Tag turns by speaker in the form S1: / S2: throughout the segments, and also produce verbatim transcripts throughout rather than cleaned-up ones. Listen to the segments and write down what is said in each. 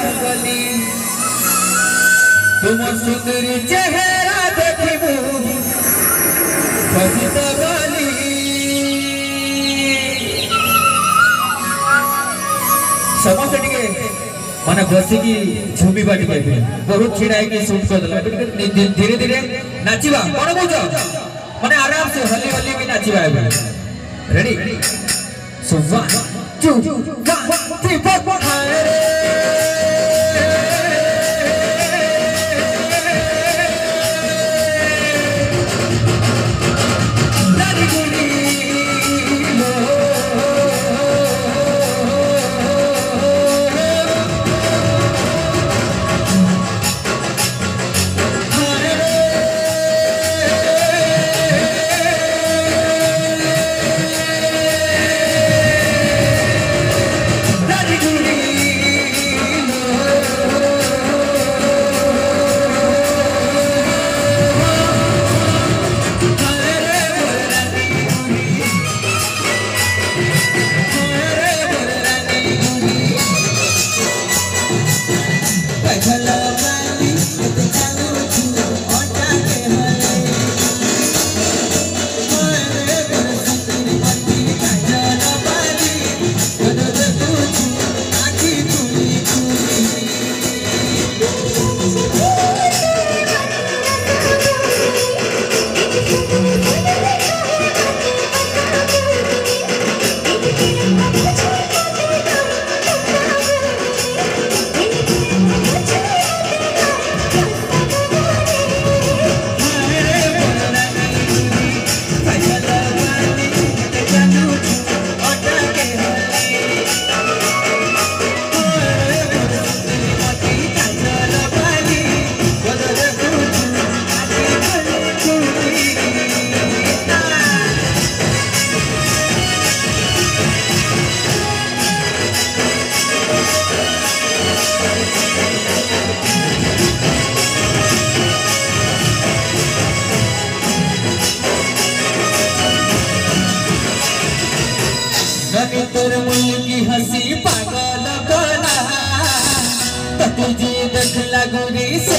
S1: गली तुम सुंदरी चेहरा देखिबू फसी तो गली समस्त टिके माने बसिकी झुमी बाटी के बहुत छिड़ाई के शूट कर देला धीरे धीरे नाचिबा कोन बुझो माने आराम से हल्ली हल्ली भी नाचिबा ready so one two one three four हाय तोर मुल की हंसी पागल कोना तो तुझे देख लगुरी से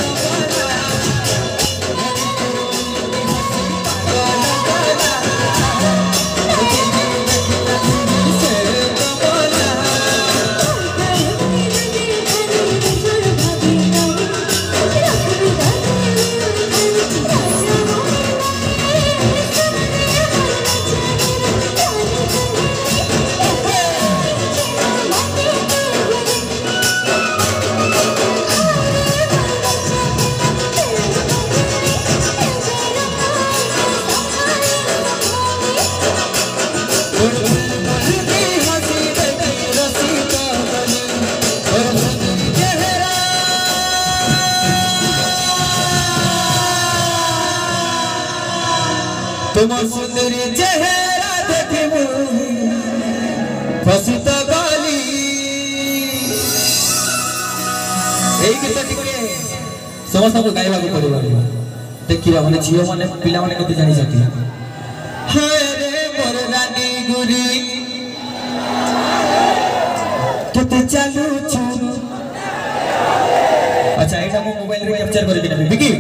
S1: तुम सुंदरी चेहरा देखिबू फसी तो गली एई गीत टिके समस्त को गाइबा को पड़िबा देखिबा माने झियो माने पिला माने कति जानि सकी हाय रे मोर रानी गुरी कते चालू छु अच्छा एटा मो मोबाइल रे कैप्चर कर दिना बिकी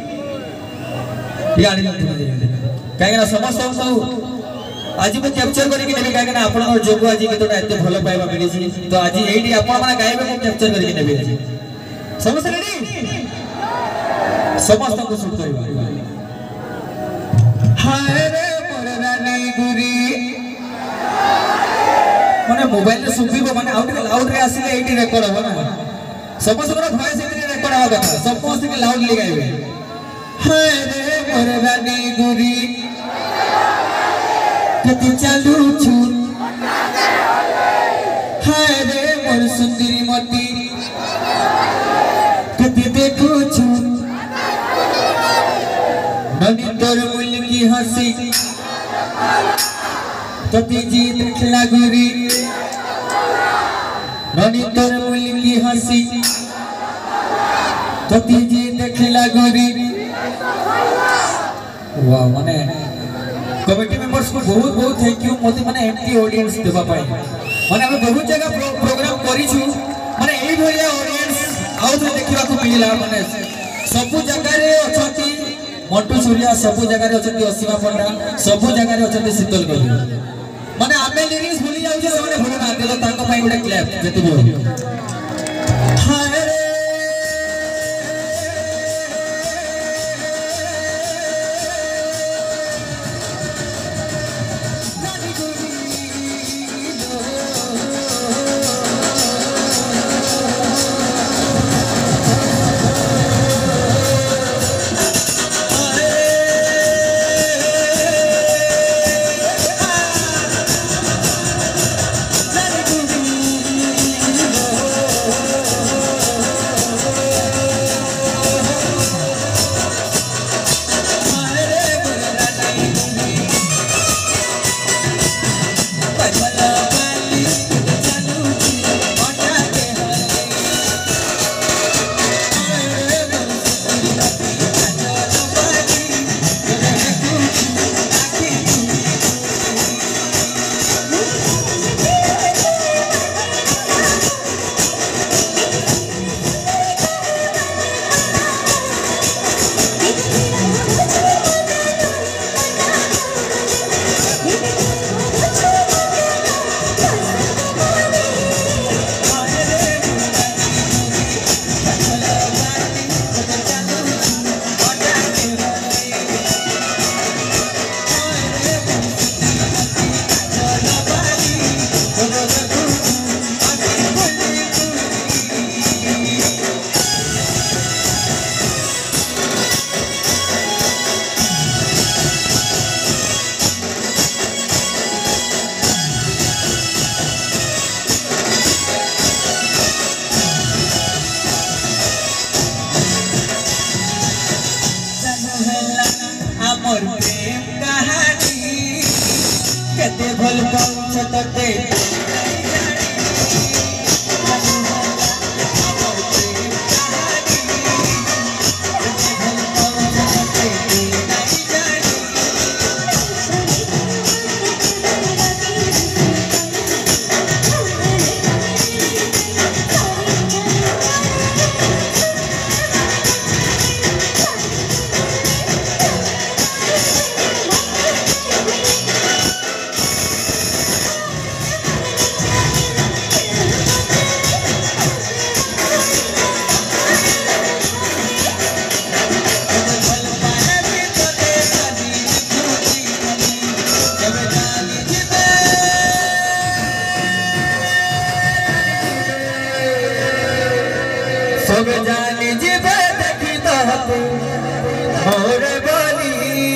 S1: यानी नहीं कहीं समस्त सब आज मैं कैप्चर करके नेबी कहीं आपन जोगु आज केतोटा एते भलो पाइबा मिली तो आज एठी आपन माने गाइबे मैं कैप्चर करके नेबी आज समस्त रेडी समस्त को शूट करबा हाय रे मोर रानी गुरी माने मोबाइल रे सुबिबो माने आउट लाउड रे आसीले एठी रेकॉर्ड हो ना समस्त को वॉइस एठी रेकॉर्ड हो कथा समस्त के लाउडली गाइबे हाय रे मोर रानी गुरी कति चालू छु हाय रे मोर सुंदरी मती कति देखू छु ननी तोर मुल की हंसी कति जी देखला गुरी ननी तोर मुल की हंसी कति जी देखला गुरी वाह माने कमिटी मेंबर्स को बहुत बहुत थैंक यू मोती माने एमटी ऑडियंस देबा पाई माने हम बहुत जगह प्रोग्राम करी छु माने एई भलिया मिलला माने सब जगह रे अछती मंटू सूर्या सब जगह रे अछती असीमा पंडा सब जगह रे अछती शीतल कवि माने आमे लिरिक्स भूली जाउ जे माने भूल ना दे तांको पई गोटे क्लैप जति भी हाय रे मोर प्रेम कहानी केते भल पहुंच तते सब जानी जीवे देखी तो मोर बोली।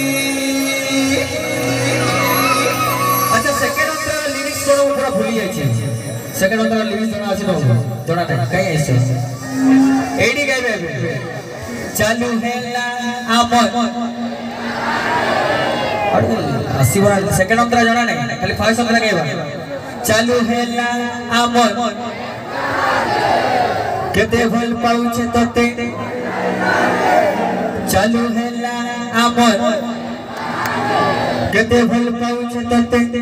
S1: अच्छा सेकंड अंतर लिरिक्स को पूरा भूली जाई छै सेकंड अंतर लिरिक्स जना अछि न जना नै काई आइसे एडी गाइबे चालू हेला आमर अस्सी बड़ा सेकंड अंतर जना नै खाली फर्स्ट अंतर गाइबा चालू हेला आमर केते भल पाउछ तते चालू हेला आमर केते भल पाउछ तते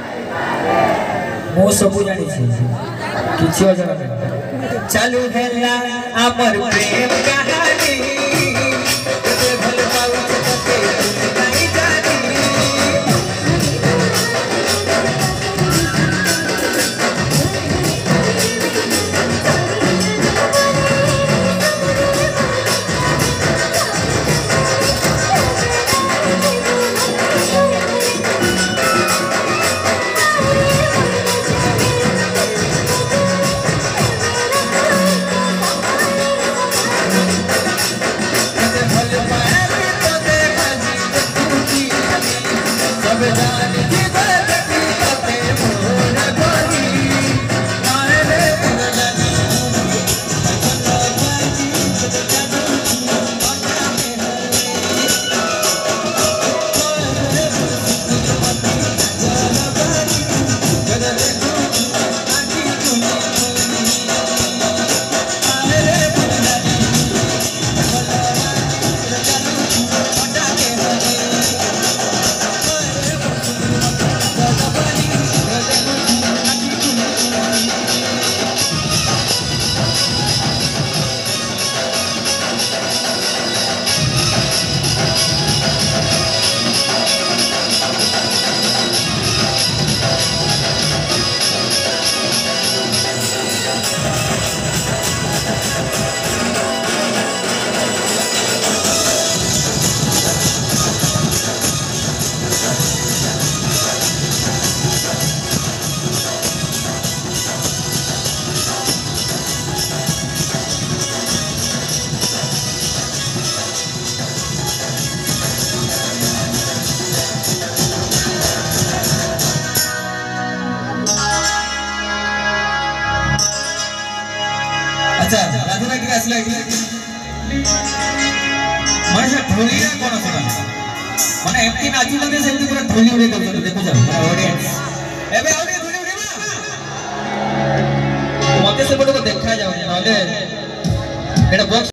S1: मो सब जानि छी किछो जानि चालू हेला आमर प्रेम कहानी केते भल पाउछ तते नहीं जानि अच्छा राजू भाई टिके आसले एठी माने से ढोलिया कोन सुना माने एमती नाचु लगे सेमती पूरा ढोली उड़े कर देखो जा ऑडियंस एबे आउडी ढोली उड़ेबा मते से बडको देखा जाउ नले एटा बॉक्स